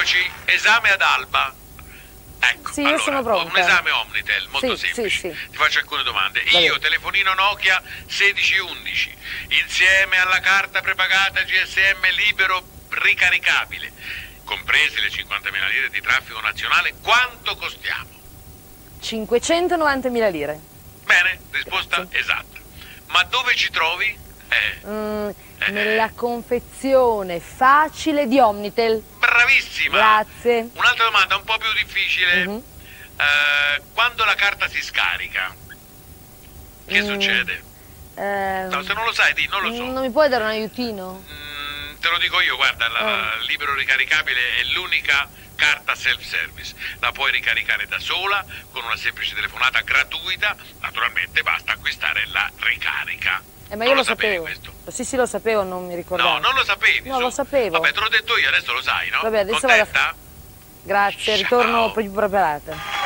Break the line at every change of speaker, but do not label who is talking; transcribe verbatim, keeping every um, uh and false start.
Eccoci, esame ad alba. Ecco,
sì, io
allora,
sono pronta.
Un esame Omnitel, molto
sì,
semplice.
Sì, sì.
Ti faccio alcune domande.
Va
Io,
bene.
telefonino Nokia sedici undici, insieme alla carta prepagata G S M libero ricaricabile, compresi le cinquantamila lire di traffico nazionale, quanto costiamo?
cinquecentonovantamila lire.
Bene, risposta
Grazie.
esatta. Ma dove ci trovi? Eh,
Mm,
eh,
nella confezione facile di Omnitel.
Bravissima!
Grazie.
Un'altra domanda un po' più difficile.
Mhm.
Eh, quando la carta si scarica, che
Mm,
succede?
ehm,
No, se non lo sai, di, non lo so.
Non mi puoi dare un aiutino?
Mm, te lo dico io, guarda, la, la libero ricaricabile è l'unica carta self-service. La puoi ricaricare da sola con una semplice telefonata gratuita. Naturalmente basta acquistare la ricarica.
Eh, ma
Non
io
lo
lo
sapevi
sapevo.
questo?
Sì, sì, lo sapevo, non mi ricordavo.
No, non lo sapevi.
No,
su.
lo sapevo.
Vabbè, te l'ho detto io, adesso lo sai, no?
Vabbè, adesso vado a
Contenta?
Grazie,
Ciao.
ritorno più preparata.